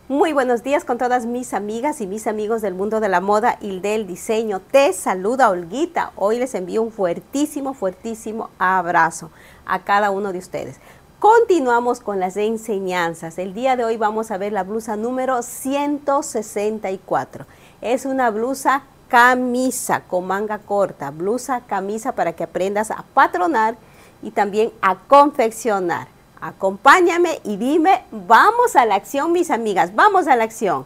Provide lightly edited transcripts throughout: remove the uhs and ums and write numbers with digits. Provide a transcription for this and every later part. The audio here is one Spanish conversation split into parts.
Muy buenos días con todas mis amigas y mis amigos del mundo de la moda y del diseño. Te saluda Olguita. Hoy les envío un fuertísimo abrazo a cada uno de ustedes. Continuamos con las enseñanzas. El día de hoy vamos a ver la blusa número 164. Es una blusa camisa con manga corta, blusa camisa para que aprendas a patronar y también a confeccionar. Acompáñame y dime, vamos a la acción, mis amigas, vamos a la acción.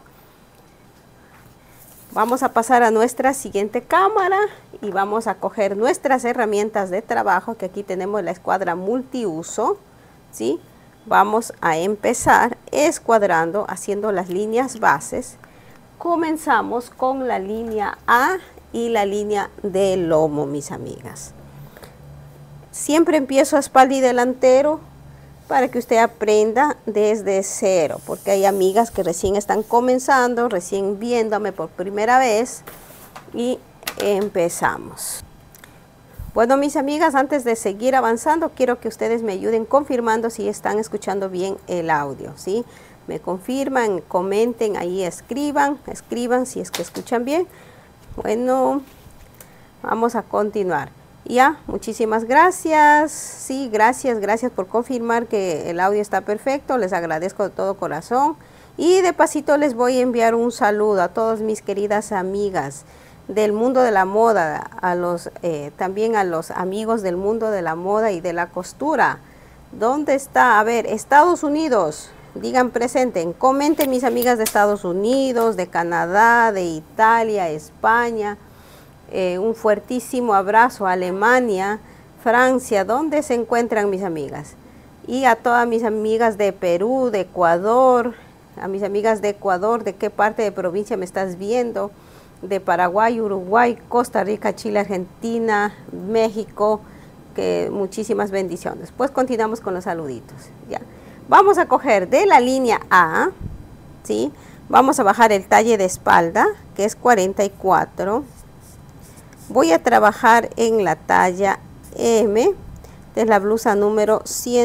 Vamos a pasar a nuestra siguiente cámara y vamos a coger nuestras herramientas de trabajo, que aquí tenemos la escuadra multiuso, ¿sí? Vamos a empezar escuadrando, haciendo las líneas bases. Comenzamos con la línea A y la línea de lomo, mis amigas. Siempre empiezo a espalda y delantero, para que usted aprenda desde cero, porque hay amigas que recién están comenzando, recién viéndome por primera vez, y empezamos. Bueno, mis amigas, antes de seguir avanzando, quiero que ustedes me ayuden confirmando si están escuchando bien el audio, ¿sí? Me confirman, comenten, ahí escriban si es que escuchan bien. Bueno, vamos a continuar. Ya, muchísimas gracias. Sí, gracias por confirmar que el audio está perfecto. Les agradezco de todo corazón. Y de pasito les voy a enviar un saludo a todas mis queridas amigas del mundo de la moda, también a los amigos del mundo de la moda y de la costura. ¿Dónde está? A ver, Estados Unidos. Digan presenten, comenten mis amigas de Estados Unidos, de Canadá, de Italia, España. Un fuertísimo abrazo a Alemania, Francia, ¿dónde se encuentran mis amigas? Y a todas mis amigas de Perú, de Ecuador, a mis amigas de Ecuador, ¿de qué parte de provincia me estás viendo? De Paraguay, Uruguay, Costa Rica, Chile, Argentina, México, que muchísimas bendiciones. Pues continuamos con los saluditos. Ya. Vamos a coger de la línea A, ¿sí? Vamos a bajar el talle de espalda, que es 44. Voy a trabajar en la talla M, de la blusa número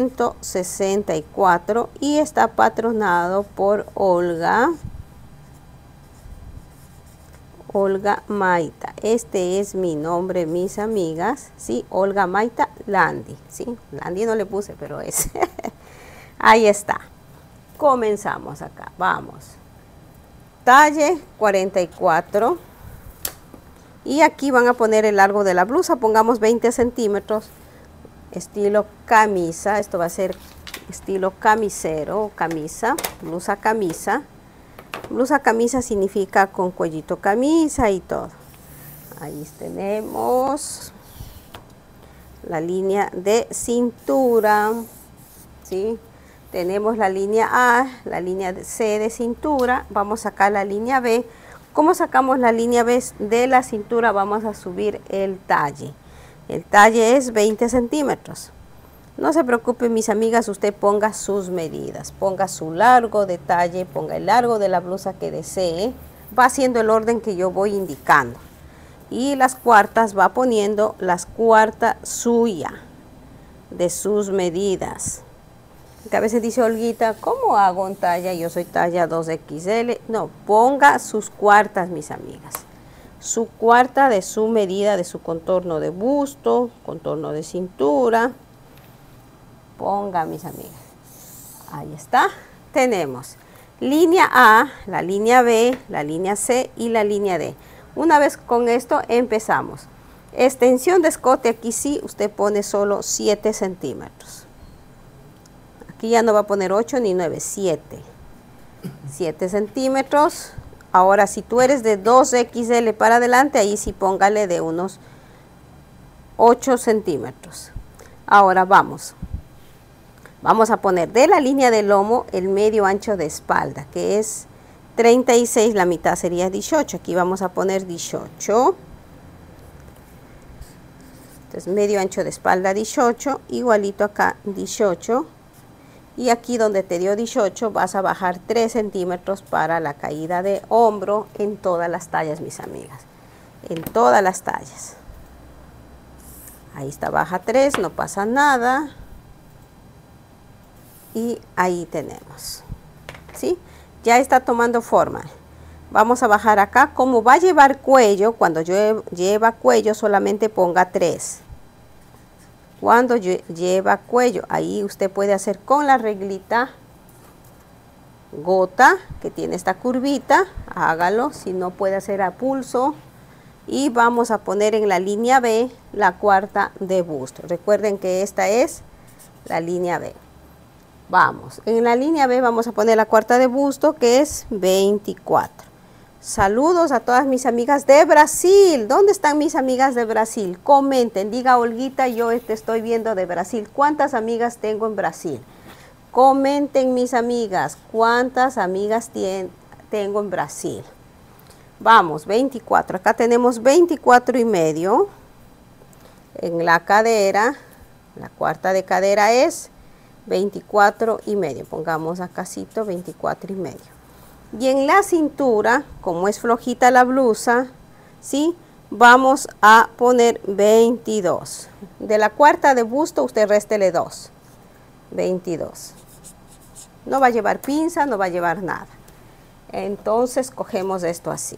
164 y está patronado por Olga Maita. Este es mi nombre, mis amigas, ¿sí? Olga Maita Landi, ¿sí? Landi no le puse, pero es. Ahí está. Comenzamos acá, vamos. Talle 44. Y aquí van a poner el largo de la blusa, pongamos 20 centímetros, estilo camisa. Esto va a ser estilo camisero, camisa, blusa camisa. Blusa camisa significa con cuellito camisa y todo. Ahí tenemos la línea de cintura, ¿sí? Tenemos la línea A, la línea C de cintura, vamos a sacar la línea B. ¿Cómo sacamos la línea B de la cintura? Vamos a subir el talle. El talle es 20 centímetros. No se preocupen, mis amigas, usted ponga sus medidas. Ponga su largo de talle, ponga el largo de la blusa que desee. Va haciendo el orden que yo voy indicando. Y las cuartas va poniendo las cuartas suya, de sus medidas. Que a veces dice Olguita, ¿cómo hago en talla? Yo soy talla 2XL. No, ponga sus cuartas, mis amigas. Su cuarta de su medida, de su contorno de busto, contorno de cintura. Ponga, mis amigas. Ahí está. Tenemos línea A, la línea B, la línea C y la línea D. Una vez con esto empezamos. Extensión de escote, aquí sí, usted pone solo 7 centímetros. Aquí ya no va a poner 8 ni 9, 7. 7 centímetros. Ahora, si tú eres de 2XL para adelante, ahí sí póngale de unos 8 centímetros. Ahora vamos. Vamos a poner de la línea de lomo el medio ancho de espalda, que es 36, la mitad sería 18. Aquí vamos a poner 18. Entonces, medio ancho de espalda 18, igualito acá 18. Y aquí donde te dio 18 vas a bajar 3 centímetros para la caída de hombro en todas las tallas, mis amigas. En todas las tallas. Ahí está, baja 3, no pasa nada. Y ahí tenemos. ¿Sí? ya está tomando forma. Vamos a bajar acá. Como va a llevar cuello, cuando lleva cuello solamente ponga 3. Cuando lleva cuello, ahí usted puede hacer con la reglita gota que tiene esta curvita, hágalo. Si no, puede hacer a pulso. Y vamos a poner en la línea B la cuarta de busto. Recuerden que esta es la línea B. Vamos, en la línea B vamos a poner la cuarta de busto, que es 24. Saludos a todas mis amigas de Brasil. ¿Dónde están mis amigas de Brasil? Comenten, diga Olguita, yo te estoy viendo de Brasil. ¿Cuántas amigas tengo en Brasil? Comenten, mis amigas, ¿cuántas amigas tengo en Brasil? Vamos, 24. Acá tenemos 24 y medio. En la cadera, la cuarta de cadera es 24 y medio. Pongamos acá 24 y medio. Y en la cintura, como es flojita la blusa, ¿sí? Vamos a poner 22. De la cuarta de busto, usted réstele 2. 22. No va a llevar pinza, no va a llevar nada. Entonces, cogemos esto así.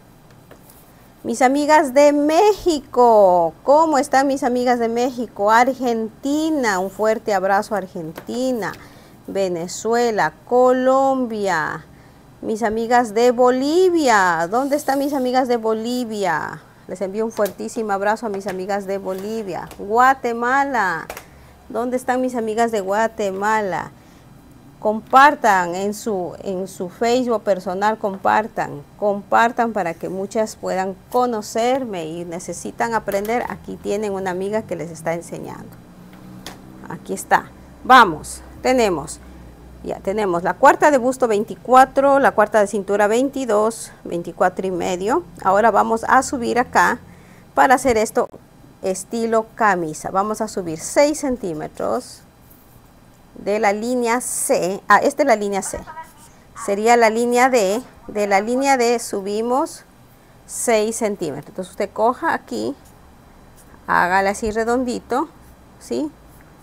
Mis amigas de México, ¿cómo están mis amigas de México? Argentina, un fuerte abrazo a Argentina. Venezuela, Colombia. Mis amigas de Bolivia, ¿dónde están mis amigas de Bolivia? Les envío un fuertísimo abrazo a mis amigas de Bolivia. Guatemala, ¿dónde están mis amigas de Guatemala? Compartan en su Facebook personal, compartan para que muchas puedan conocerme y necesitan aprender. Aquí tienen una amiga que les está enseñando. Aquí está. Vamos, ya tenemos la cuarta de busto 24, la cuarta de cintura 22, 24 y medio. Ahora vamos a subir acá para hacer esto estilo camisa. Vamos a subir 6 centímetros de la línea C. Esta es la línea C. Sería la línea D. De la línea D subimos 6 centímetros. Entonces usted coja aquí, hágale así redondito, ¿sí?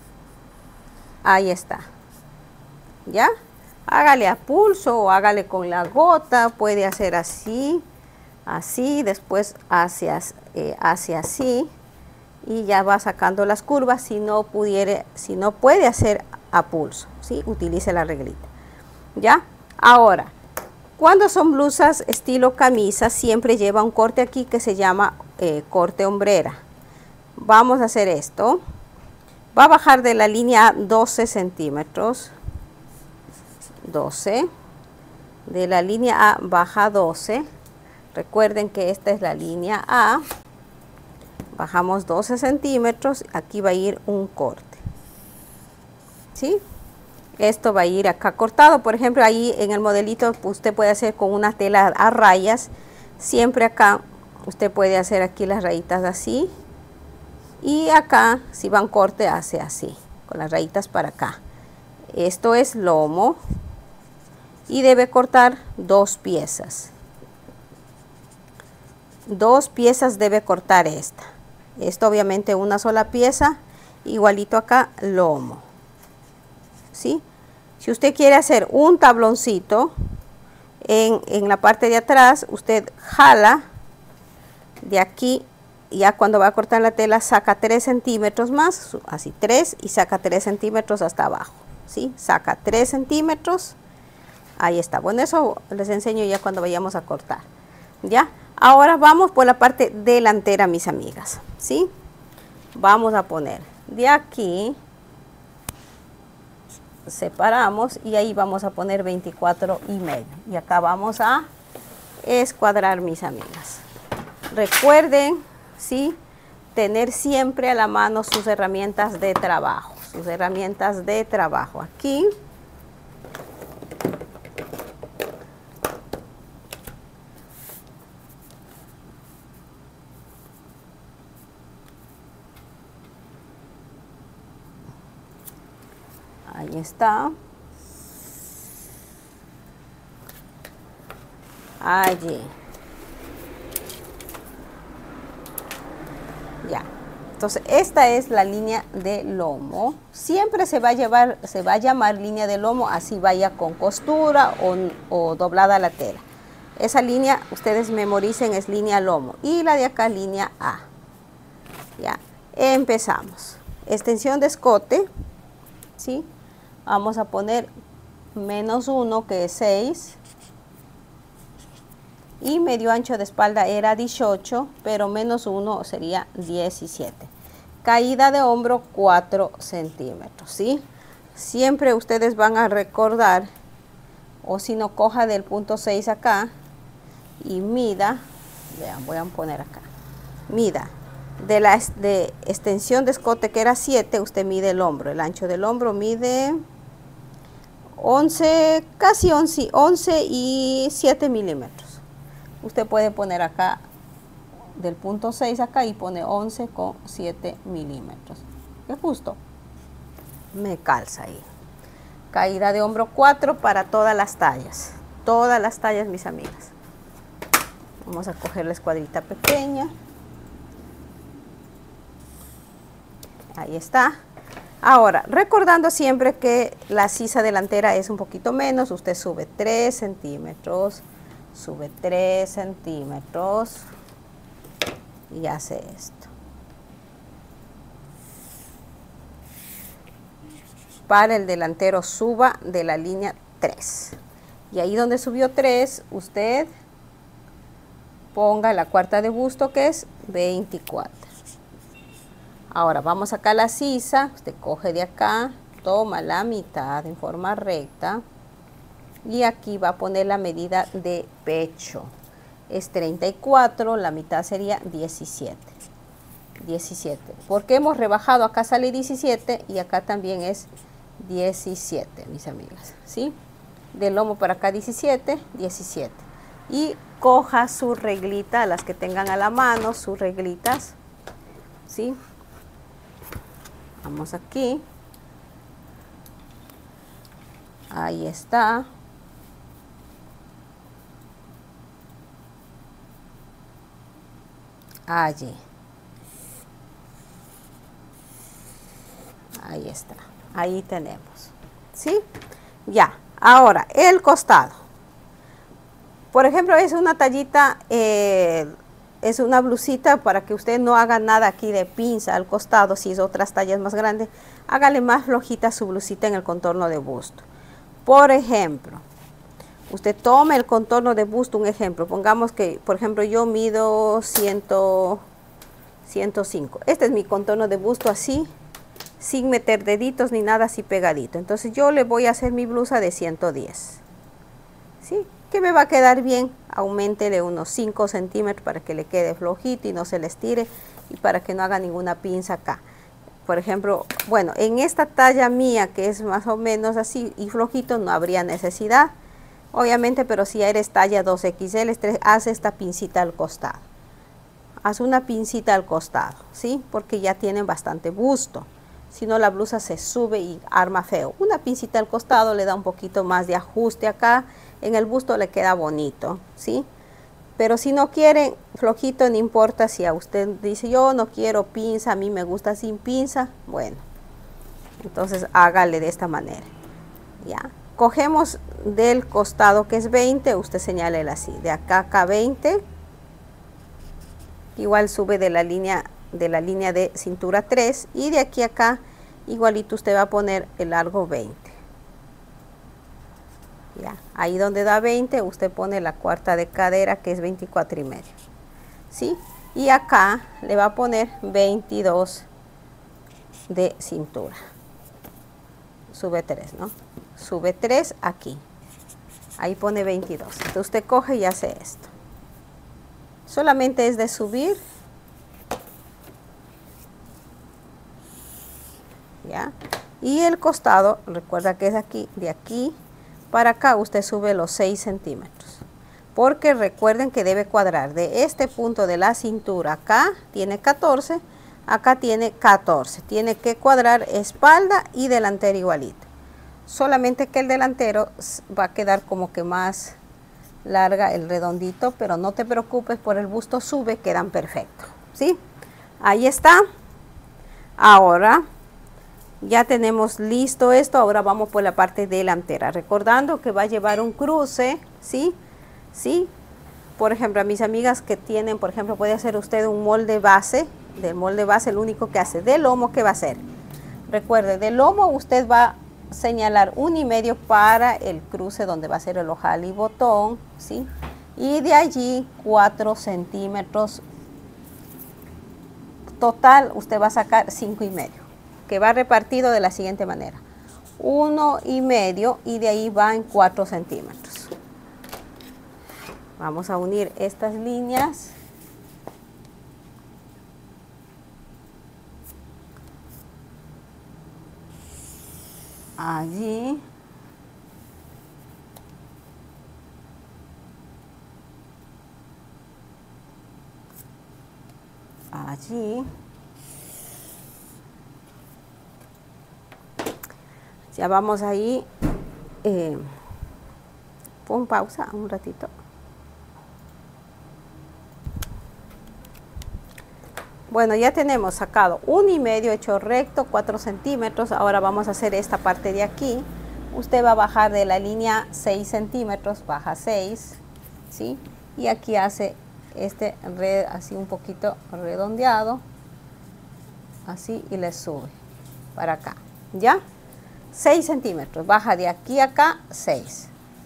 Ahí está. ¿Ya? Hágale a pulso o hágale con la gota, puede hacer así, así, después hacia así y ya va sacando las curvas. Si no puede hacer a pulso, ¿sí? Utilice la reglita. ¿Ya? Ahora, cuando son blusas estilo camisa, siempre lleva un corte aquí que se llama corte hombrera. Vamos a hacer esto. Va a bajar de la línea 12 centímetros. 12. De la línea A baja 12. Recuerden que esta es la línea A. Bajamos 12 centímetros. Aquí va a ir un corte. ¿Sí? Esto va a ir acá cortado. Por ejemplo, ahí en el modelito usted puede hacer con una tela a rayas. Siempre acá usted puede hacer aquí las rayitas así. Y acá, si van corte, hace así. Con las rayitas para acá. Esto es lomo. Y debe cortar 2 piezas. 2 piezas debe cortar esta. Esto obviamente una sola pieza. Igualito acá, lomo. ¿Sí? Si usted quiere hacer un tabloncito en la parte de atrás, usted jala de aquí. Ya cuando va a cortar la tela, saca 3 centímetros más. Así 3 y saca 3 centímetros hasta abajo. ¿Sí? Saca 3 centímetros. Ahí está. Bueno, eso les enseño ya cuando vayamos a cortar. ¿Ya? Ahora vamos por la parte delantera, mis amigas. ¿Sí? Vamos a poner de aquí. Separamos y ahí vamos a poner 24 y medio. Y acá vamos a escuadrar, mis amigas. Recuerden, ¿sí? Tener siempre a la mano sus herramientas de trabajo. Sus herramientas de trabajo. Aquí. Ahí está. Allí. Ya. Entonces, esta es la línea de lomo. Siempre se va a llamar línea de lomo, así vaya con costura o doblada la tela. Esa línea, ustedes memoricen, es línea lomo. Y la de acá, línea A. Ya, empezamos. Extensión de escote, ¿sí? Vamos a poner -1, que es 6. Y medio ancho de espalda era 18, pero -1 sería 17. Caída de hombro 4 centímetros, ¿sí? Siempre ustedes van a recordar, o si no, coja del punto 6 acá y mida, vean, voy a poner acá, mida de extensión de escote que era 7, usted mide el hombro, el ancho del hombro mide 11, casi 11 y 7 milímetros. Usted puede poner acá del punto 6 acá y pone 11,7 milímetros. Es justo. Me calza ahí. Caída de hombro 4 para todas las tallas. Todas las tallas, mis amigas. Vamos a coger la escuadrita pequeña. Ahí está. Ahora, recordando siempre que la sisa delantera es un poquito menos, usted sube 3 centímetros. Sube 3 centímetros y hace esto. Para el delantero suba de la línea 3. Y ahí donde subió 3, usted ponga la cuarta de busto, que es 24. Ahora vamos acá a la sisa, usted coge de acá, toma la mitad en forma recta. Y aquí va a poner la medida de pecho. Es 34, la mitad sería 17. 17. Porque hemos rebajado, acá sale 17 y acá también es 17, mis amigas. ¿Sí? Del lomo para acá 17, 17. Y coja su reglita, las que tengan a la mano, sus reglitas. ¿Sí? Vamos aquí. Ahí está. Allí. Ahí está. Ahí tenemos. ¿Sí? Ya. Ahora, el costado. Por ejemplo, es una tallita, es una blusita para que usted no haga nada aquí de pinza al costado. Si es otras tallas más grandes, hágale más flojita su blusita en el contorno de busto. Por ejemplo, usted toma el contorno de busto, un ejemplo, pongamos que, por ejemplo, yo mido 105. Este es mi contorno de busto así, sin meter deditos ni nada, así pegadito. Entonces yo le voy a hacer mi blusa de 110. ¿Sí? Que me va a quedar bien. Auméntele unos 5 centímetros para que le quede flojito y no se le estire y para que no haga ninguna pinza acá. Por ejemplo, bueno, en esta talla mía que es más o menos así y flojito no habría necesidad. Obviamente, pero si eres talla 2XL, haz esta pincita al costado. Haz una pincita al costado, ¿sí? Porque ya tienen bastante busto. Si no, la blusa se sube y arma feo. Una pincita al costado le da un poquito más de ajuste acá. En el busto le queda bonito, ¿sí? Pero si no quieren flojito, no importa. Si a usted dice, yo no quiero pinza, a mí me gusta sin pinza, bueno. Entonces, hágale de esta manera, ¿ya? Cogemos del costado que es 20, usted señálele así, de acá a acá 20, igual sube de la línea de cintura 3 y de aquí a acá igualito usted va a poner el largo 20. Ya, ahí donde da 20 usted pone la cuarta de cadera que es 24 y medio, ¿sí? Y acá le va a poner 22 de cintura. Sube 3, ¿no? Sube 3 aquí. Ahí pone 22. Entonces usted coge y hace esto. Solamente es de subir. ¿Ya? Y el costado, recuerda que es aquí, de aquí para acá usted sube los 6 centímetros. Porque recuerden que debe cuadrar de este punto de la cintura acá, tiene 14, acá tiene 14. Tiene que cuadrar espalda y delantera igualito. Solamente que el delantero va a quedar como que más larga el redondito, pero no te preocupes, por el busto sube, quedan perfectos, ¿sí? Ahí está. Ahora ya tenemos listo esto, ahora vamos por la parte delantera, recordando que va a llevar un cruce, ¿sí? ¿Sí? Por ejemplo, a mis amigas que tienen, por ejemplo, puede hacer usted un molde base, del molde base, el único que hace del lomo, ¿qué va a hacer? Recuerde, del lomo usted va a señalar 1,5 para el cruce donde va a ser el ojal y botón, ¿sí? Y de allí 4 centímetros. Total, usted va a sacar 5,5, que va repartido de la siguiente manera. 1,5 y de ahí va en 4 centímetros. Vamos a unir estas líneas. Allí. Allí. Ya vamos ahí. Pon pausa un ratito. Bueno, ya tenemos sacado 1,5 hecho recto, 4 centímetros. Ahora vamos a hacer esta parte de aquí. Usted va a bajar de la línea 6 centímetros, baja 6, ¿sí? Y aquí hace este así un poquito redondeado, así, y le sube para acá, ¿ya? 6 centímetros, baja de aquí a acá 6.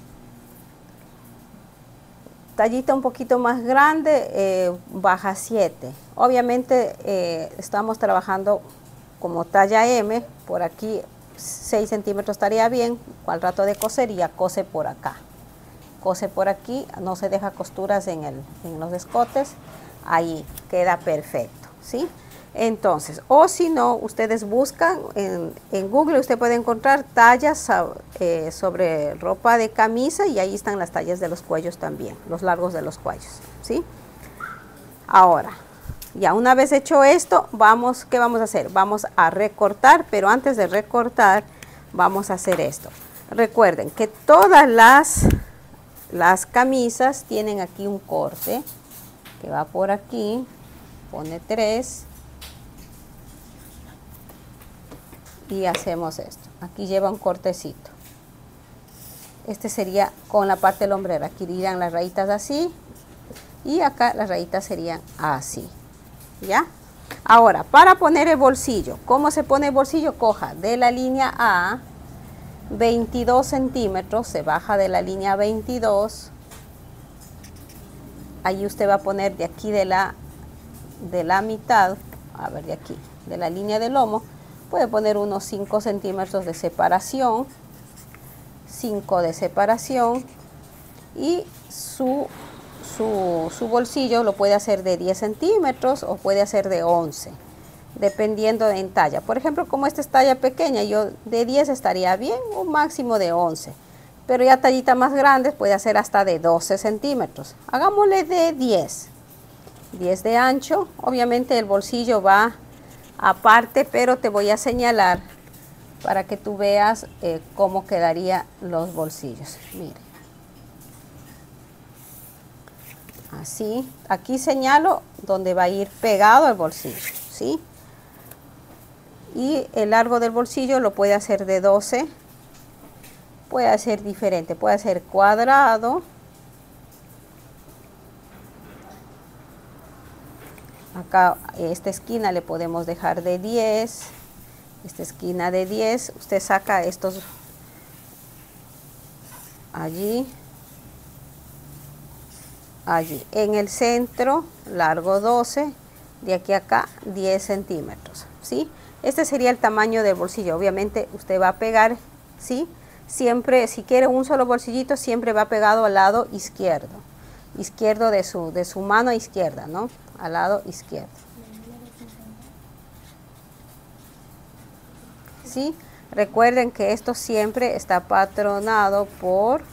Tallita un poquito más grande, baja 7. Obviamente estamos trabajando como talla M, por aquí 6 centímetros estaría bien. Al rato de coser ya cose por acá. Cose por aquí, no se deja costuras en los escotes, ahí queda perfecto, ¿sí? Entonces, o si no, ustedes buscan en Google, usted puede encontrar tallas sobre ropa de camisa y ahí están las tallas de los cuellos también, los largos de los cuellos, ¿sí? Ahora, ya una vez hecho esto, ¿qué vamos a hacer? Vamos a recortar, pero antes de recortar, vamos a hacer esto. Recuerden que todas las camisas tienen aquí un corte que va por aquí, pone 3 y hacemos esto. Aquí lleva un cortecito. Este sería con la parte de la hombrera. Aquí irían las rayitas así y acá las rayitas serían así, ¿ya? Ahora, para poner el bolsillo, ¿cómo se pone el bolsillo? Coja de la línea A 22 centímetros, se baja de la línea 22, ahí usted va a poner de aquí de la mitad, a ver, de aquí, de la línea del lomo, puede poner unos 5 centímetros de separación, 5 de separación, y su bolsillo lo puede hacer de 10 centímetros o puede hacer de 11, dependiendo en talla. Por ejemplo, como esta es talla pequeña, yo de 10 estaría bien, un máximo de 11. Pero ya tallita más grandes puede hacer hasta de 12 centímetros. Hagámosle de 10. 10 de ancho. Obviamente el bolsillo va aparte, pero te voy a señalar para que tú veas cómo quedarían los bolsillos. Mire. Así. Aquí señalo donde va a ir pegado el bolsillo, ¿sí? Y el largo del bolsillo lo puede hacer de 12, puede hacer diferente, puede hacer cuadrado, acá esta esquina le podemos dejar de 10, esta esquina de 10, usted saca estos allí, allí, en el centro, largo 12, de aquí a acá 10 centímetros, ¿sí? Este sería el tamaño del bolsillo. Obviamente usted va a pegar, ¿sí? Siempre, si quiere un solo bolsillito, siempre va pegado al lado izquierdo. Izquierdo de su mano izquierda, ¿no? Al lado izquierdo. ¿Sí? Recuerden que esto siempre está patronado por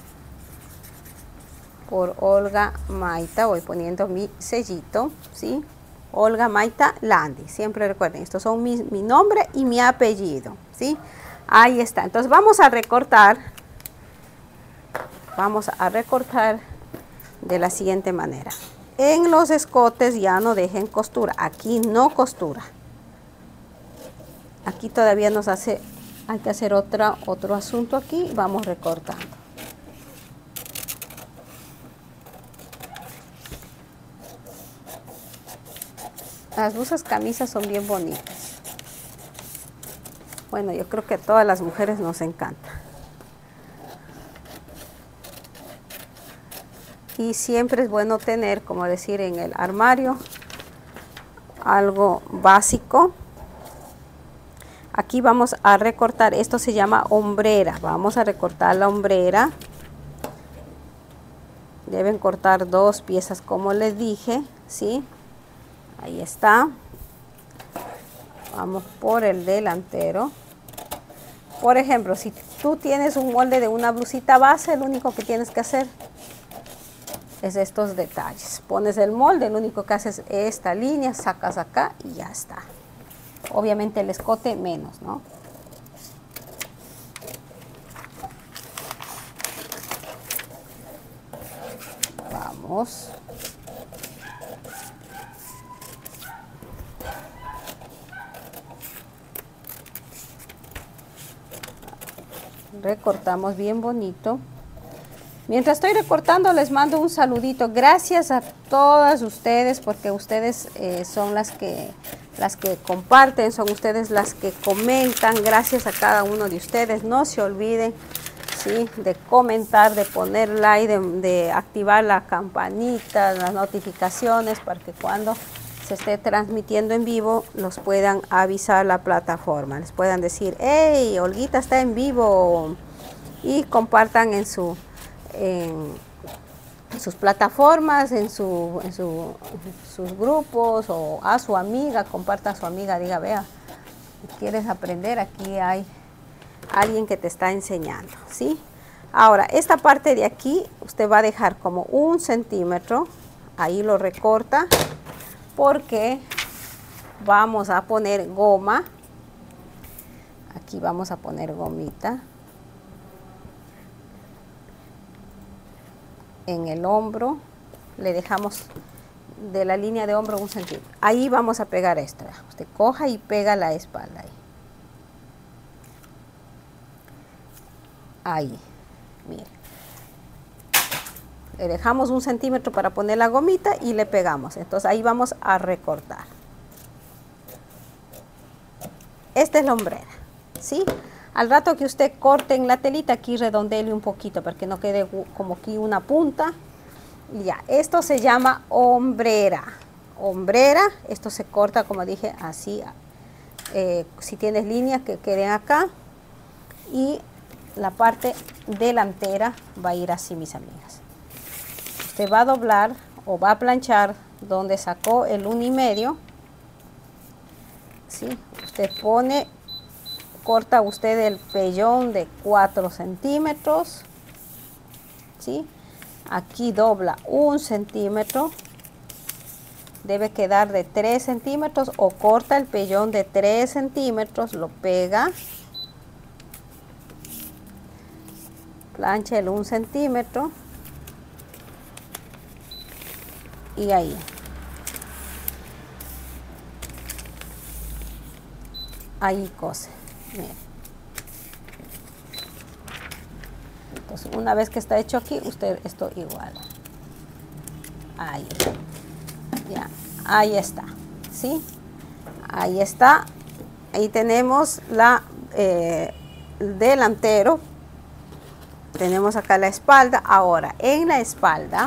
Olga Maita. Voy poniendo mi sellito, ¿sí? Olga Maita Landi, siempre recuerden, estos son mi nombre y mi apellido, ¿sí? Ahí está. Entonces vamos a recortar de la siguiente manera. En los escotes ya no dejen costura, aquí no costura. Aquí todavía hay que hacer otro asunto aquí. Vamos recortando. Las blusas camisas son bien bonitas. Bueno, yo creo que a todas las mujeres nos encanta. Y siempre es bueno tener, como decir, en el armario, algo básico. Aquí vamos a recortar, esto se llama hombrera. Vamos a recortar la hombrera. Deben cortar 2 piezas, como les dije, ¿sí? Ahí está. Vamos por el delantero. Por ejemplo, si tú tienes un molde de una blusita base, lo único que tienes que hacer es estos detalles. Pones el molde, lo único que haces es esta línea, sacas acá y ya está. Obviamente el escote menos, ¿no? Vamos. Recortamos bien bonito. Mientras estoy recortando les mando un saludito. Gracias a todas ustedes porque ustedes son las que comparten, son ustedes las que comentan. Gracias a cada uno de ustedes. No se olviden, ¿sí?, de comentar, de poner like, de activar la campanita, las notificaciones para que cuando se esté transmitiendo en vivo los puedan avisar la plataforma, les puedan decir: hey, Olguita está en vivo, y compartan en sus plataformas, en sus grupos, o a su amiga, comparta a su amiga, diga: vea, quieres aprender, aquí hay alguien que te está enseñando, ¿sí? Ahora, esta parte de aquí usted va a dejar como 1 centímetro, ahí lo recorta, porque vamos a poner goma. Aquí vamos a poner gomita en el hombro. Le dejamos de la línea de hombro 1 centímetro. Ahí vamos a pegar esto. Usted coja y pega la espalda ahí. Ahí, mire. Le dejamos 1 centímetro para poner la gomita y le pegamos. Entonces ahí vamos a recortar. Esta es la hombrera, ¿sí? Al rato que usted corte en la telita, aquí redondele un poquito para que no quede como aquí una punta. Y ya, esto se llama hombrera. Hombrera, esto se corta, como dije, así. Si tienes líneas que queden acá. Y la parte delantera va a ir así, mis amigas. Usted va a doblar o va a planchar donde sacó el 1,5, ¿sí? Usted pone, corta usted el pellón de 4 centímetros, ¿sí? Aquí dobla 1 centímetro, debe quedar de 3 centímetros, o corta el pellón de 3 centímetros, lo pega, plancha el 1 centímetro, y ahí. Ahí cose. Miren. Entonces, una vez que está hecho aquí, usted esto igual. Ahí. Ya. Ahí está. ¿Sí? Ahí está. Ahí tenemos el delantero. Tenemos acá la espalda. Ahora, en la espalda,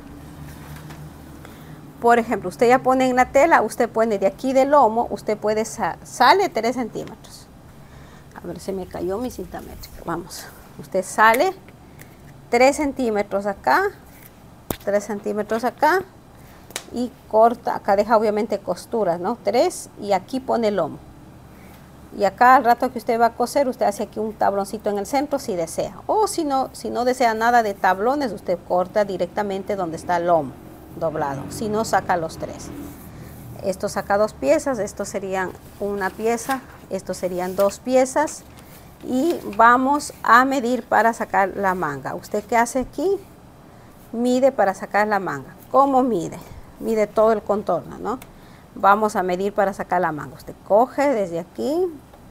por ejemplo, usted ya pone en la tela, usted pone de aquí del lomo, usted puede, sale 3 centímetros. A ver, se me cayó mi cinta métrica. Vamos, usted sale 3 centímetros acá, 3 centímetros acá, y corta, acá deja obviamente costuras, ¿no? 3, y aquí pone el lomo. Y acá al rato que usted va a coser, usted hace aquí un tabloncito en el centro si desea. O si no desea nada de tablones, usted corta directamente donde está el lomo doblado. Si no, saca los 3. Esto saca 2 piezas, estos serían una pieza, estos serían 2 piezas. Y vamos a medir para sacar la manga. ¿Usted qué hace aquí? Mide para sacar la manga. ¿Cómo mide? Mide todo el contorno, ¿no? Vamos a medir para sacar la manga. Usted coge desde aquí,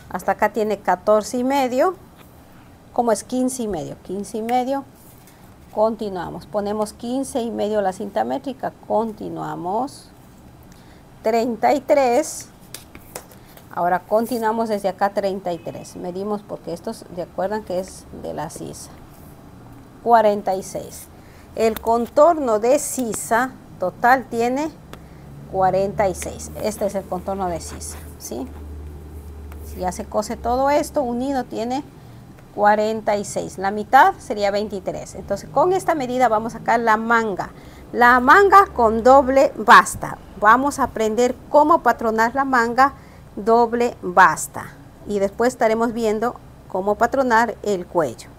Hasta acá tiene 14,5. Como es 15,5, 15,5. Continuamos, ponemos 15,5 la cinta métrica, continuamos. 33. Ahora continuamos desde acá 33. Medimos porque estos, recuerdan que es de la sisa. 46. El contorno de sisa total tiene 46. Este es el contorno de sisa, ¿sí? Si ya se cose todo esto, unido tiene 46. La mitad sería 23. Entonces, con esta medida vamos a sacar la manga. La manga con doble basta. Vamos a aprender cómo patronar la manga doble basta. Y después estaremos viendo cómo patronar el cuello.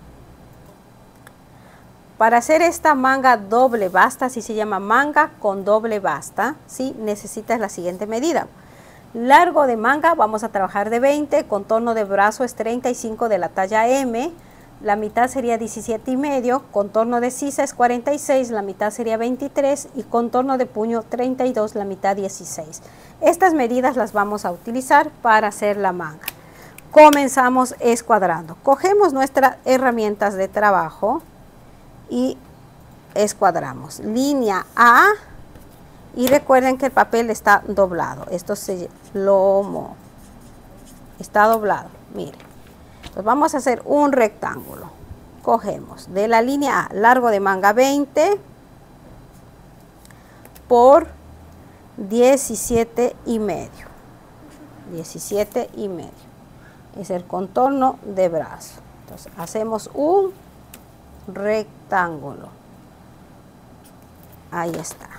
Para hacer esta manga doble basta, así se llama manga con doble basta, ¿sí? Necesitas la siguiente medida. Largo de manga vamos a trabajar de 20, contorno de brazo es 35 de la talla M, la mitad sería 17,5, contorno de sisa es 46, la mitad sería 23 y contorno de puño 32, la mitad 16. Estas medidas las vamos a utilizar para hacer la manga. Comenzamos escuadrando. Cogemos nuestras herramientas de trabajo y escuadramos. Línea A. Y recuerden que el papel está doblado. Esto se lomo. Está doblado. Miren. Entonces vamos a hacer un rectángulo. Cogemos de la línea A, largo de manga 20 por 17,5. 17,5. Es el contorno de brazo. Entonces hacemos un rectángulo. Ahí está.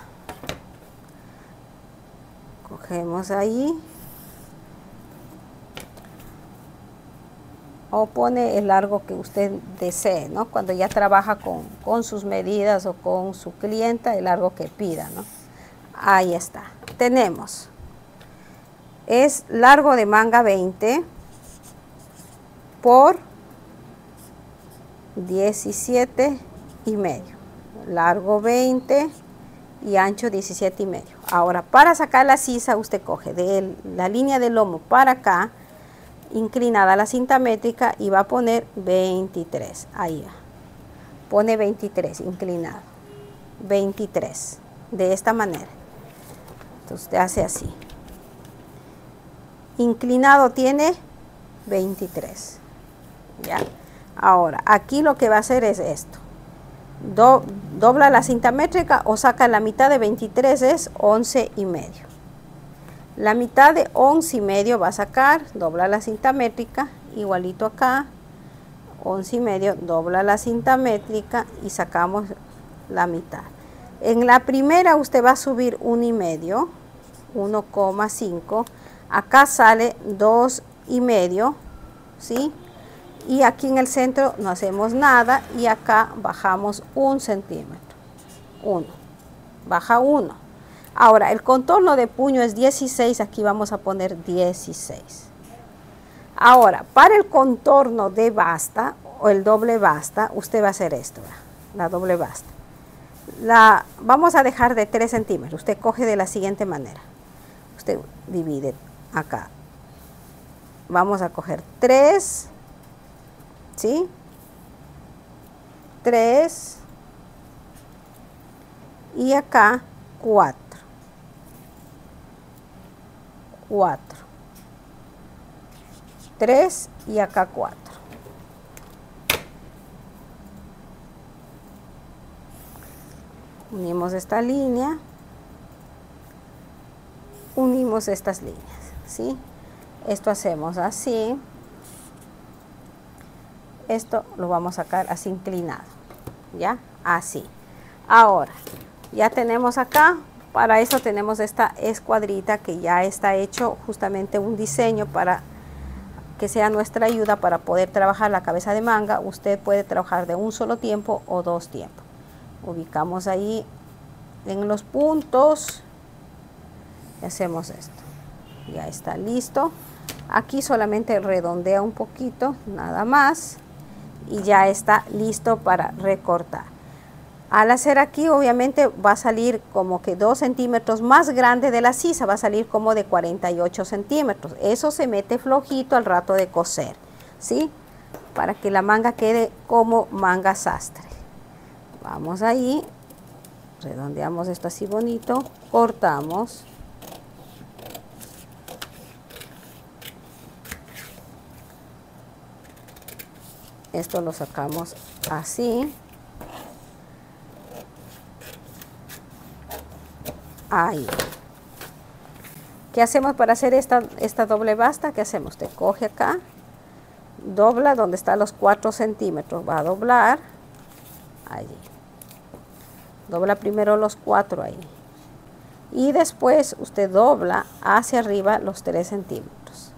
Cogemos ahí o pone el largo que usted desee, ¿no? Cuando ya trabaja con sus medidas o con su clienta, el largo que pida, ¿no? Ahí está. Tenemos, es largo de manga 20 por 17,5. Largo 20 y ancho 17,5. Ahora, para sacar la sisa, usted coge de la línea del lomo para acá, inclinada la cinta métrica, y va a poner 23. Ahí va. Pone 23, inclinado. 23. De esta manera. Entonces, usted hace así. Inclinado tiene 23. ¿Ya? Ahora, aquí lo que va a hacer es esto. Dobla la cinta métrica o saca la mitad de 23, es 11,5. La mitad de 11,5 va a sacar, dobla la cinta métrica, igualito acá, 11,5, dobla la cinta métrica y sacamos la mitad. En la primera usted va a subir 1,5, 1,5, acá sale 2,5, ¿sí? Y aquí en el centro no hacemos nada y acá bajamos 1 centímetro. 1. Baja 1. Ahora, el contorno de puño es 16, aquí vamos a poner 16. Ahora, para el contorno de basta o el doble basta, usted va a hacer esto, ¿verdad? La doble basta. Vamos a dejar de 3 centímetros. Usted coge de la siguiente manera. Usted divide acá. Vamos a coger 3. ¿Sí? 3 y acá 4. 4. 3 y acá 4. Unimos esta línea. Unimos estas líneas, ¿sí? Esto hacemos así. Esto lo vamos a sacar así inclinado, ¿ya? Así. Ahora, ya tenemos acá, para eso tenemos esta escuadrita que ya está hecho justamente un diseño para que sea nuestra ayuda para poder trabajar la cabeza de manga. Usted puede trabajar de un solo tiempo o 2 tiempos. Ubicamos ahí en los puntos y hacemos esto. Ya está listo. Aquí solamente redondea un poquito, nada más. Y ya está listo para recortar. Al hacer aquí, obviamente va a salir como que 2 centímetros más grande de la sisa, va a salir como de 48 centímetros. Eso se mete flojito al rato de coser, ¿sí? Para que la manga quede como manga sastre. Vamos ahí, redondeamos esto así bonito, cortamos. Esto lo sacamos así. Ahí. ¿Qué hacemos para hacer esta doble basta? ¿Qué hacemos? Usted coge acá, dobla donde están los 4 centímetros, va a doblar allí. Dobla primero los 4 ahí. Y después usted dobla hacia arriba los 3 centímetros.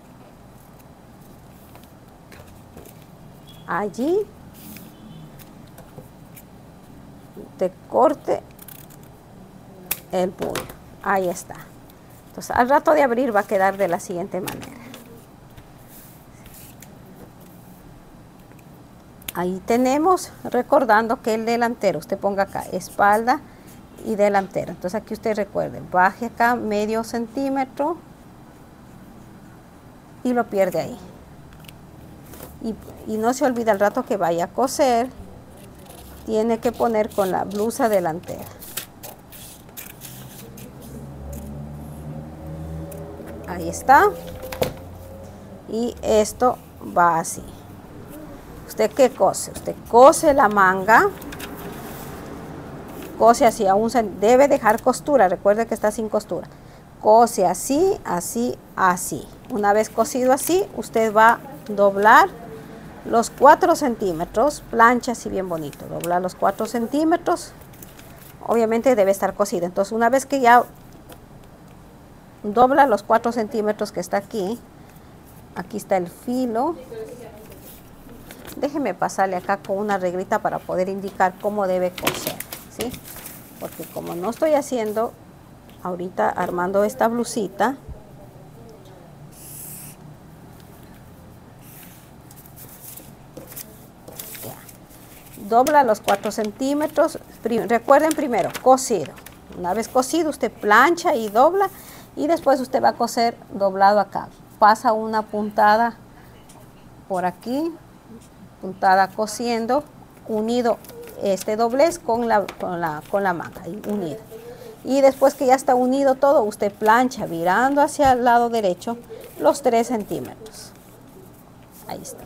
Allí. Usted corte el puño. Ahí está. Entonces al rato de abrir va a quedar de la siguiente manera. Ahí tenemos, recordando que el delantero, usted ponga acá espalda y delantero. Entonces aquí usted recuerde, baje acá medio centímetro y lo pierde ahí. Y no se olvide al rato que vaya a coser, tiene que poner con la blusa delantera. Ahí está. Y esto va así. ¿Usted qué cose? Usted cose la manga. Cose así, aún debe dejar costura. Recuerde que está sin costura. Cose así, así, así. Una vez cosido así, usted va a doblar los 4 centímetros. Plancha así bien bonito. Doblar los 4 centímetros. Obviamente debe estar cosido. Entonces una vez que ya dobla los 4 centímetros que está aquí, aquí está el filo. Déjeme pasarle acá con una reglita para poder indicar cómo debe coser, ¿sí? Porque como no estoy haciendo ahorita armando esta blusita, ya. Dobla los 4 centímetros. Recuerden primero, cosido. Una vez cosido, usted plancha y dobla. Y después usted va a coser doblado acá. Pasa una puntada por aquí, puntada cosiendo, unido este doblez con la manga, unido. Y después que ya está unido todo, usted plancha virando hacia el lado derecho los 3 centímetros. Ahí está.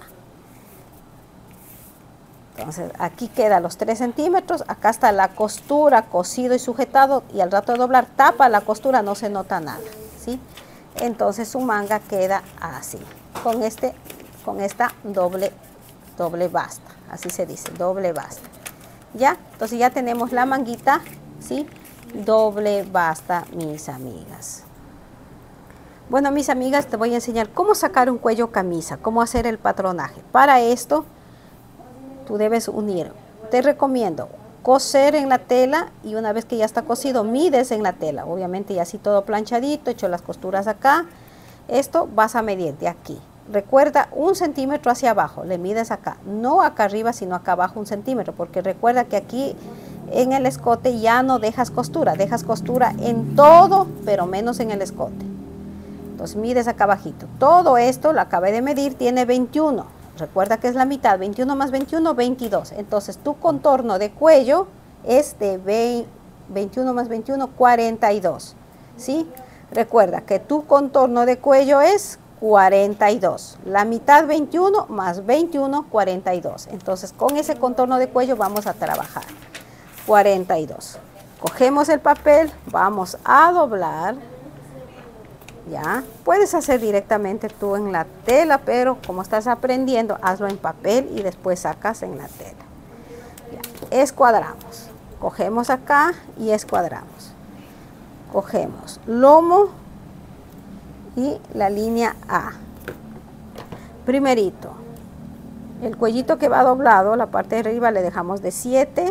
Entonces aquí queda los 3 centímetros, acá está la costura, cosido y sujetado, y al rato de doblar tapa la costura, no se nota nada, ¿sí? Entonces su manga queda así, con esta doble basta, así se dice, doble basta. Ya, entonces ya tenemos la manguita, ¿sí? Doble basta, mis amigas. Bueno, mis amigas, te voy a enseñar cómo sacar un cuello camisa, cómo hacer el patronaje. Para esto tú debes unir. Te recomiendo coser en la tela, y una vez que ya está cosido, mides en la tela. Obviamente ya así todo planchadito, hecho las costuras acá. Esto vas a medir de aquí. Recuerda 1 centímetro hacia abajo, le mides acá. No acá arriba, sino acá abajo 1 centímetro, porque recuerda que aquí en el escote ya no dejas costura en todo, pero menos en el escote. Entonces mides acá abajito. Todo esto lo acabé de medir, tiene 21. Recuerda que es la mitad, 21 más 21, 22. Entonces tu contorno de cuello es de 21 más 21, 42. ¿Sí? Recuerda que tu contorno de cuello es 42. La mitad 21 más 21, 42. Entonces con ese contorno de cuello vamos a trabajar. 42. Cogemos el papel, vamos a doblar. Ya, puedes hacer directamente tú en la tela, pero como estás aprendiendo, hazlo en papel y después sacas en la tela. Ya, escuadramos. Cogemos acá y escuadramos. Cogemos lomo y la línea A. Primerito, el cuellito que va doblado, la parte de arriba le dejamos de 7,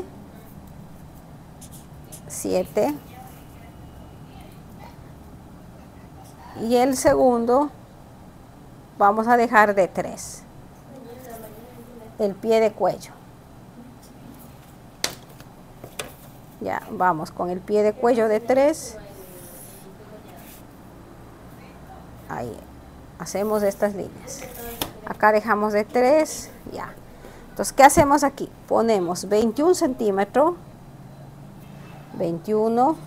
7. Y el segundo vamos a dejar de 3, el pie de cuello. Ya, vamos con el pie de cuello de 3. Ahí, hacemos estas líneas. Acá dejamos de 3, ya. Entonces, ¿qué hacemos aquí? Ponemos 21 centímetros, 21,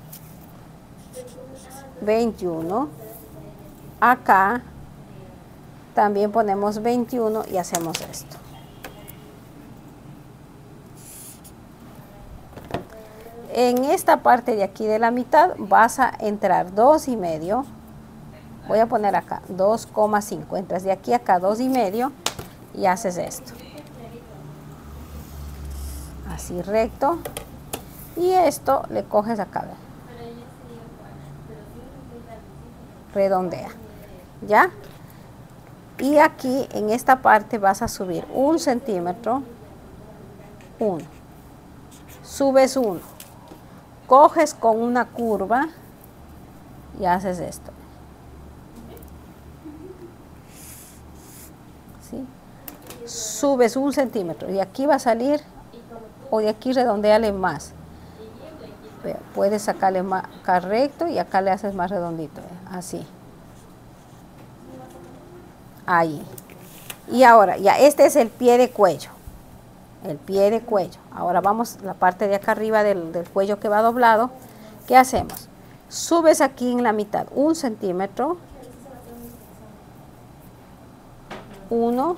21. Acá también ponemos 21 y hacemos esto. En esta parte de aquí de la mitad vas a entrar 2,5. Voy a poner acá 2,5. Entras de aquí a acá 2,5 y haces esto. Así recto. Y esto le coges acá. Redondea. ¿Ya? Y aquí en esta parte vas a subir 1 centímetro. 1. Subes 1. Coges con una curva y haces esto. ¿Sí? Subes 1 centímetro y aquí va a salir, o de aquí redondeale más. Puedes sacarle más acá recto y acá le haces más redondito, así. Ahí. Y ahora, ya este es el pie de cuello. El pie de cuello. Ahora vamos a la parte de acá arriba del cuello que va doblado. ¿Qué hacemos? Subes aquí en la mitad 1 centímetro. 1.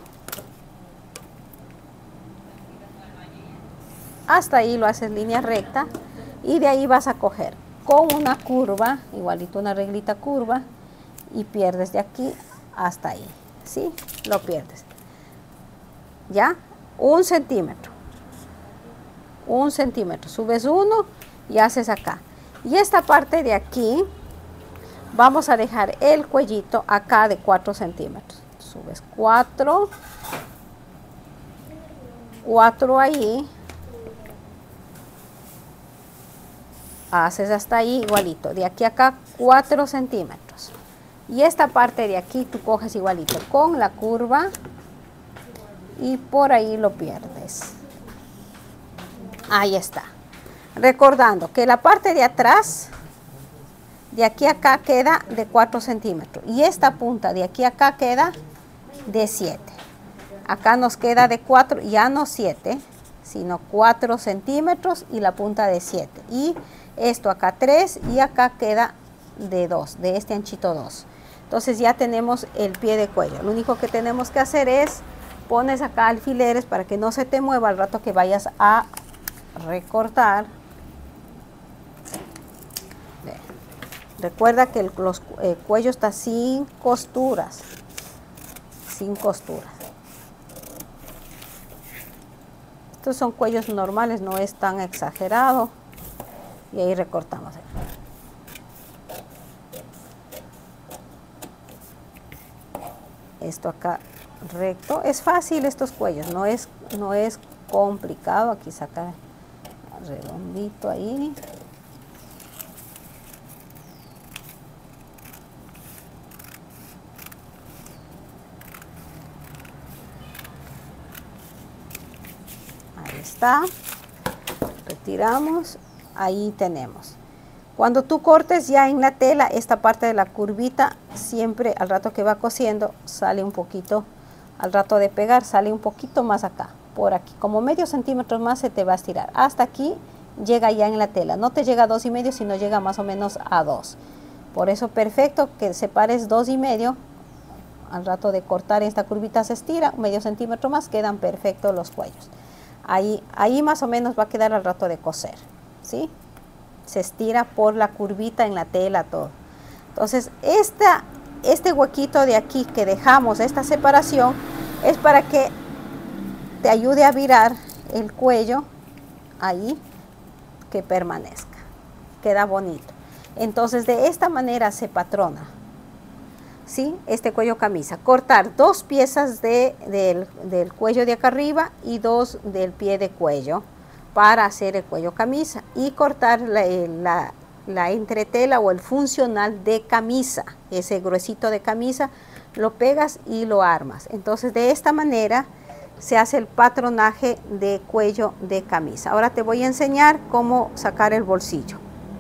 Hasta ahí lo haces línea recta. Y de ahí vas a coger con una curva, igualito una reglita curva. Y pierdes de aquí hasta ahí. ¿Sí? Lo pierdes. ¿Ya? 1 centímetro. 1 centímetro. Subes 1 y haces acá. Y esta parte de aquí, vamos a dejar el cuellito acá de 4 centímetros. Subes 4. 4 ahí. Haces hasta ahí igualito. De aquí a acá 4 centímetros. Y esta parte de aquí tú coges igualito con la curva. Y por ahí lo pierdes. Ahí está. Recordando que la parte de atrás, de aquí a acá queda de 4 centímetros. Y esta punta de aquí a acá queda de 7. Acá nos queda de 4, ya no 7, sino 4 centímetros y la punta de 7. Y esto acá 3 y acá queda de 2, de este anchito 2. Entonces ya tenemos el pie de cuello. Lo único que tenemos que hacer es pones acá alfileres para que no se te mueva al rato que vayas a recortar. Recuerda que el cuello está sin costuras. Sin costuras. Estos son cuellos normales, no es tan exagerado. Y ahí recortamos. Esto acá recto. Es fácil estos cuellos, no es complicado. Aquí saca redondito ahí. Ahí está. Retiramos. Ahí tenemos. Cuando tú cortes ya en la tela, esta parte de la curvita, siempre al rato que va cosiendo, sale un poquito, al rato de pegar, sale un poquito más acá, por aquí, como medio centímetro más se te va a estirar. Hasta aquí llega ya en la tela, no te llega a 2,5, sino llega más o menos a 2. Por eso perfecto que separes 2,5, al rato de cortar esta curvita se estira, medio centímetro más, quedan perfectos los cuellos. Ahí más o menos va a quedar al rato de coser, ¿sí? Se estira por la curvita en la tela todo. Entonces este huequito de aquí que dejamos, esta separación, es para que te ayude a virar el cuello ahí, que permanezca, queda bonito. Entonces de esta manera se patrona, ¿sí? Este cuello camisa. Cortar 2 piezas del cuello de acá arriba y 2 del pie de cuello para hacer el cuello camisa, y cortar la entretela o el funcional de camisa, ese gruesito de camisa, lo pegas y lo armas. Entonces de esta manera se hace el patronaje de cuello de camisa. Ahora te voy a enseñar cómo sacar el bolsillo.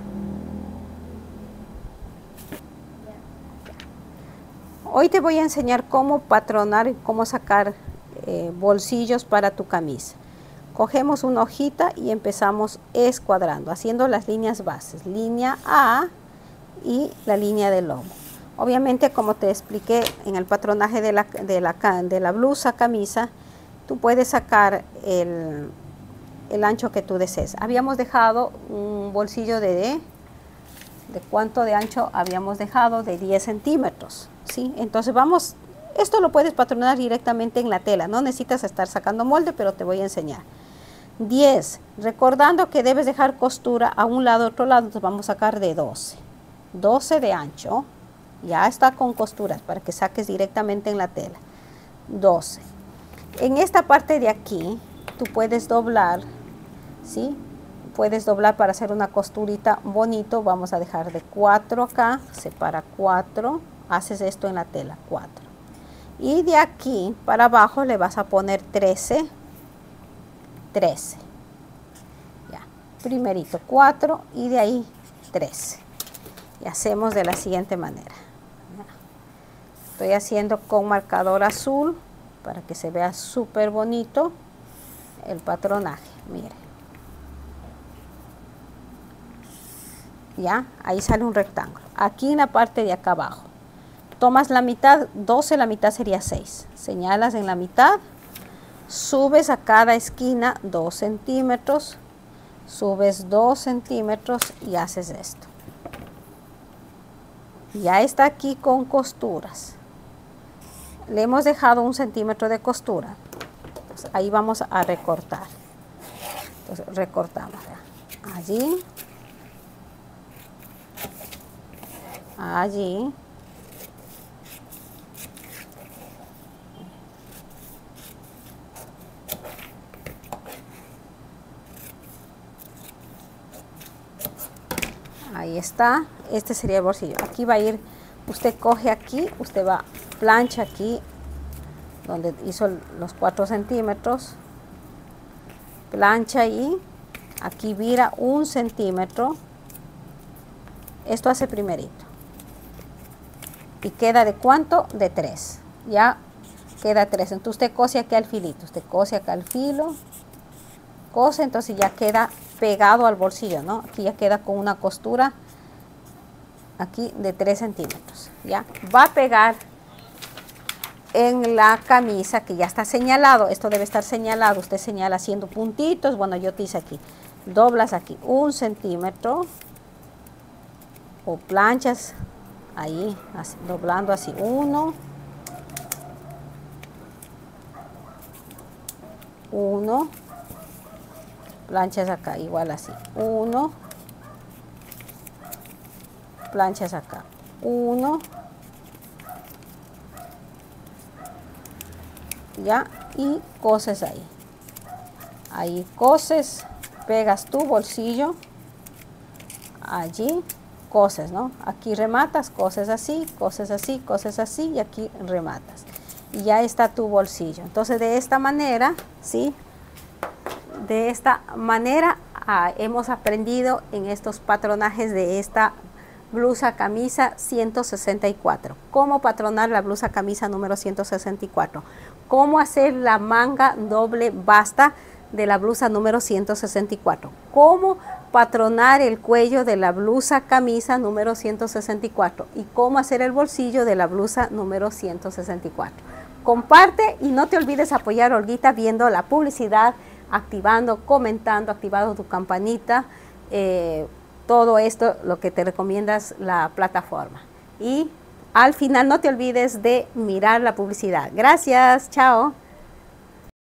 Hoy te voy a enseñar cómo patronar y cómo sacar bolsillos para tu camisa. Cogemos una hojita y empezamos escuadrando, haciendo las líneas bases, línea A y la línea del lomo. Obviamente, como te expliqué en el patronaje de la blusa camisa, tú puedes sacar el ancho que tú desees. Habíamos dejado un bolsillo ¿de cuánto de ancho habíamos dejado? De 10 centímetros, ¿sí? Entonces esto lo puedes patronar directamente en la tela, no necesitas estar sacando molde, pero te voy a enseñar. 10, recordando que debes dejar costura a un lado, otro lado, entonces vamos a sacar de 12. 12 de ancho, ya está con costuras para que saques directamente en la tela. 12. En esta parte de aquí, tú puedes doblar, ¿sí? Puedes doblar para hacer una costurita bonito. Vamos a dejar de 4 acá, separa 4, haces esto en la tela, 4. Y de aquí para abajo le vas a poner 13, 13. Ya, primerito 4 y de ahí 13. Y hacemos de la siguiente manera. Estoy haciendo con marcador azul para que se vea súper bonito el patronaje. Mire. Ya, ahí sale un rectángulo. Aquí en la parte de acá abajo. Tomas la mitad, 12, la mitad sería 6. Señalas en la mitad, subes a cada esquina 2 centímetros, subes 2 centímetros y haces esto. Ya está aquí con costuras. Le hemos dejado 1 centímetro de costura. Entonces, ahí vamos a recortar. Entonces recortamos allí, allí, ahí está. Este sería el bolsillo. Aquí va a ir, usted coge aquí, usted va, plancha aquí donde hizo los 4 centímetros, plancha ahí, aquí vira 1 centímetro, esto hace primerito y queda de cuánto, de 3, ya queda 3. Entonces usted cose aquí al filito, usted cose acá al filo, cose, entonces ya queda pegado al bolsillo, ¿no? Aquí ya queda con una costura aquí de 3 centímetros, ya va a pegar en la camisa que ya está señalado. Esto debe estar señalado, usted señala haciendo puntitos. Bueno, yo te hice aquí, doblas aquí 1 centímetro o planchas ahí, así, doblando así 1, 1, planchas acá igual así 1, planchas acá 1, ya, y coses ahí coses, pegas tu bolsillo allí, coses, ¿no? Aquí rematas, coses así, coses así, coses así y aquí rematas y ya está tu bolsillo. Entonces de esta manera, ¿sí? De esta manera hemos aprendido en estos patronajes de esta blusa camisa 164. Cómo patronar la blusa camisa número 164. Cómo hacer la manga doble basta de la blusa número 164. Cómo patronar el cuello de la blusa camisa número 164. Y cómo hacer el bolsillo de la blusa número 164. Comparte y no te olvides apoyar a Olguita viendo la publicidad, activando, comentando, activando tu campanita. Todo esto lo que te recomiendas la plataforma. Y al final no te olvides de mirar la publicidad. Gracias, chao.